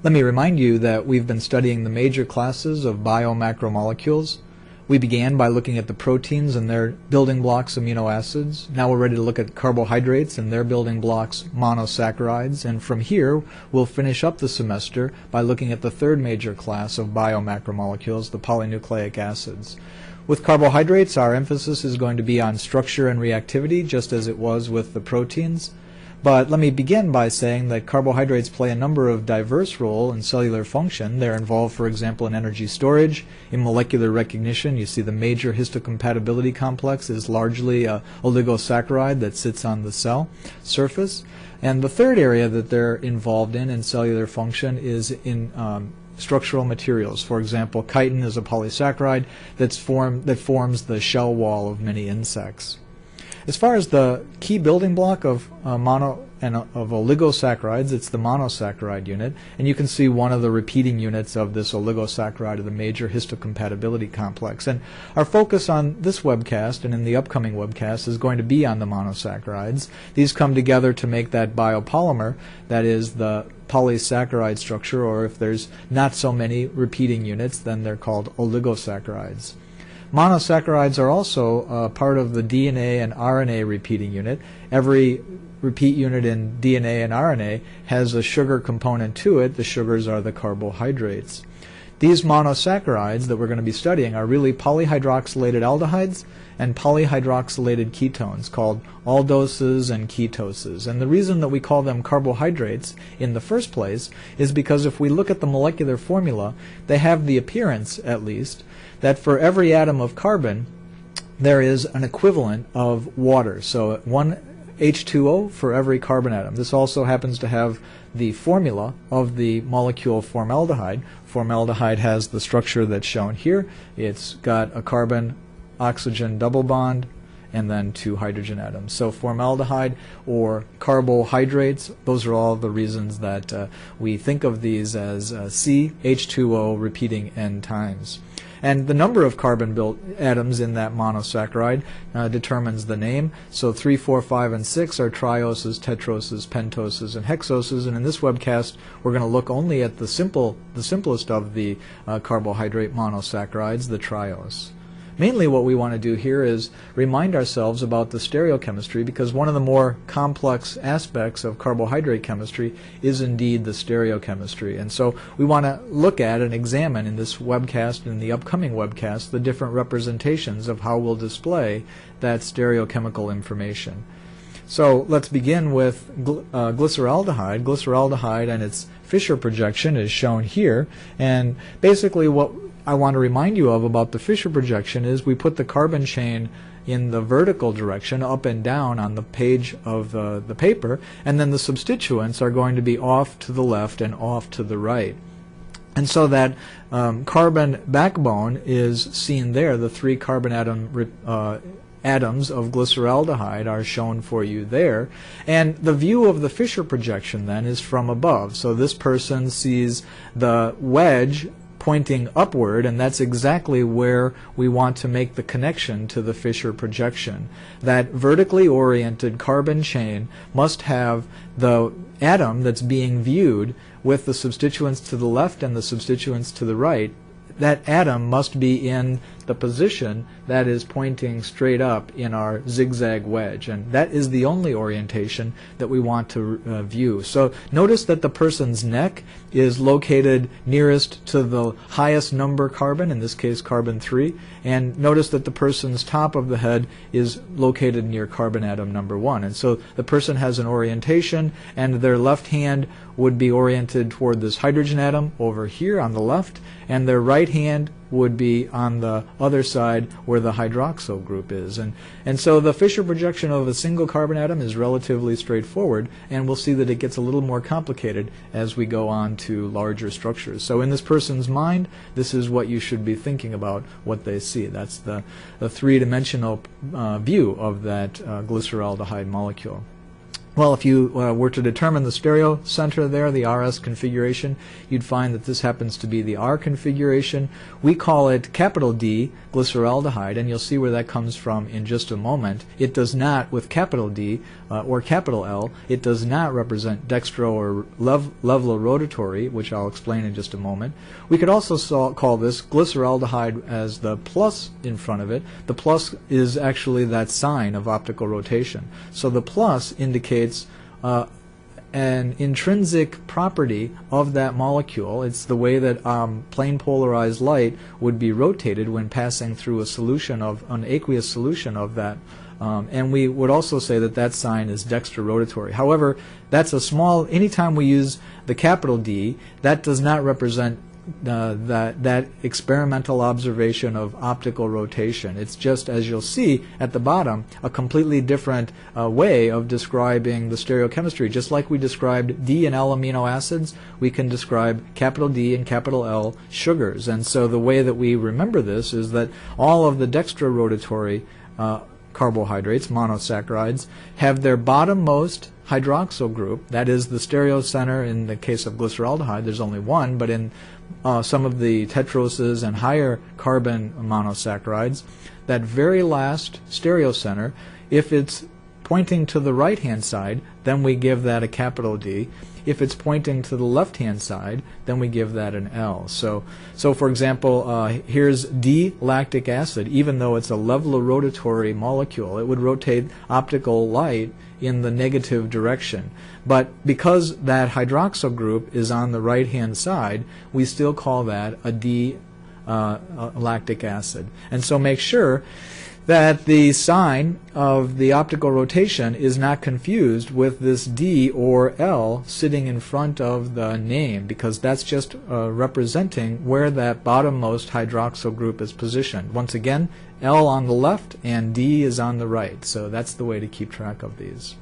Let me remind you that we've been studying the major classes of biomacromolecules. We began by looking at the proteins and their building blocks, amino acids. Now we're ready to look at carbohydrates and their building blocks, monosaccharides. And from here, we'll finish up the semester by looking at the third major class of biomacromolecules, the polynucleic acids. With carbohydrates, our emphasis is going to be on structure and reactivity, just as it was with the proteins. But let me begin by saying that carbohydrates play a number of diverse roles in cellular function. They're involved, for example, in energy storage, in molecular recognition. You see the major histocompatibility complex is largely a oligosaccharide that sits on the cell surface. And the third area that they're involved in cellular function is in structural materials. For example, chitin is a polysaccharide that forms the shell wall of many insects. As far as the key building block of oligosaccharides, it's the monosaccharide unit, and you can see one of the repeating units of this oligosaccharide of the major histocompatibility complex. And our focus on this webcast and in the upcoming webcast is going to be on the monosaccharides. These come together to make that biopolymer, that is the polysaccharide structure, or if there's not so many repeating units, then they're called oligosaccharides. Monosaccharides are also part of the DNA and RNA repeating unit. Every repeat unit in DNA and RNA has a sugar component to it. The sugars are the carbohydrates. These monosaccharides that we're going to be studying are really polyhydroxylated aldehydes and polyhydroxylated ketones called aldoses and ketoses. And the reason that we call them carbohydrates in the first place is because if we look at the molecular formula, they have the appearance, at least, that for every atom of carbon, there is an equivalent of water. So one H2O for every carbon atom. This also happens to have the formula of the molecule formaldehyde. Formaldehyde has the structure that's shown here. It's got a carbon-oxygen double bond and then two hydrogen atoms. So formaldehyde or carbohydrates, those are all the reasons that we think of these as CH2O repeating n times. And the number of carbon-built atoms in that monosaccharide determines the name. So 3, 4, 5, and 6 are trioses, tetroses, pentoses, and hexoses. And in this webcast, we're going to look only at the simplest of the carbohydrate monosaccharides, the triose. Mainly what we want to do here is remind ourselves about the stereochemistry, because one of the more complex aspects of carbohydrate chemistry is indeed the stereochemistry. And so we want to look at and examine in this webcast and in the upcoming webcast the different representations of how we'll display that stereochemical information. So let's begin with glyceraldehyde. Glyceraldehyde and its Fischer projection is shown here. And basically what I want to remind you of about the Fischer projection is we put the carbon chain in the vertical direction, up and down on the page of the paper, and then the substituents are going to be off to the left and off to the right. And so that carbon backbone is seen there. The three carbon atoms of glyceraldehyde are shown for you there. And the view of the Fischer projection then is from above. So this person sees the wedge pointing upward, and that's exactly where we want to make the connection to the Fischer projection. That vertically oriented carbon chain must have the atom that's being viewed with the substituents to the left and the substituents to the right. That atom must be in the position that is pointing straight up in our zigzag wedge, and that is the only orientation that we want to view. So notice that the person's neck is located nearest to the highest number carbon, in this case carbon 3, and notice that the person's top of the head is located near carbon atom number 1. And so the person has an orientation, and their left hand would be oriented toward this hydrogen atom over here on the left, and their right hand would be on the other side where the hydroxyl group is. And so the Fischer projection of a single carbon atom is relatively straightforward, and we'll see that it gets a little more complicated as we go on to larger structures. So in this person's mind, this is what you should be thinking about what they see. That's the three-dimensional view of that glyceraldehyde molecule. Well, if you were to determine the stereo center there, the RS configuration, you'd find that this happens to be the R configuration. We call it capital D glyceraldehyde, and you'll see where that comes from in just a moment. It does not, with capital D or capital L, it does not represent dextro or levolorotatory, which I'll explain in just a moment. We could also call this glyceraldehyde as the plus in front of it. The plus is actually that sign of optical rotation. So the plus indicates an intrinsic property of that molecule. It's the way that plane polarized light would be rotated when passing through a solution of an aqueous solution of that. And we would also say that that sign is dextrorotatory. However, that's a small, anytime we use the capital D, that does not represent that experimental observation of optical rotation. It's just, as you'll see at the bottom, a completely different way of describing the stereochemistry. Just like we described D and L amino acids, we can describe capital D and capital L sugars. And so the way that we remember this is that all of the dextrorotatory carbohydrates, monosaccharides, have their bottommost hydroxyl group, that is the stereo center. In the case of glyceraldehyde, there's only one, but in some of the tetroses and higher carbon monosaccharides, that very last stereo center, if it's pointing to the right-hand side, then we give that a capital D. If it's pointing to the left-hand side, then we give that an L. So for example, here's D-lactic acid. Even though it's a levolorotatory molecule, it would rotate optical light in the negative direction. But because that hydroxyl group is on the right-hand side, we still call that a D-lactic acid. And so make sure that the sign of the optical rotation is not confused with this D or L sitting in front of the name, because that's just representing where that bottommost hydroxyl group is positioned. Once again, L on the left and D is on the right, so that's the way to keep track of these.